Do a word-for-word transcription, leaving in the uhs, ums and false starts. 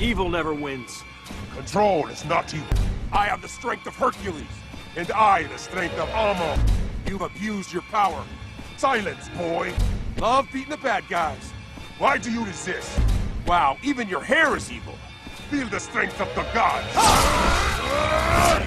Evil never wins. Control is not evil. I have the strength of Hercules, and I the strength of Amon. You've abused your power. Silence, boy. Love beating the bad guys. Why do you resist? Wow, even your hair is evil. Feel the strength of the gods.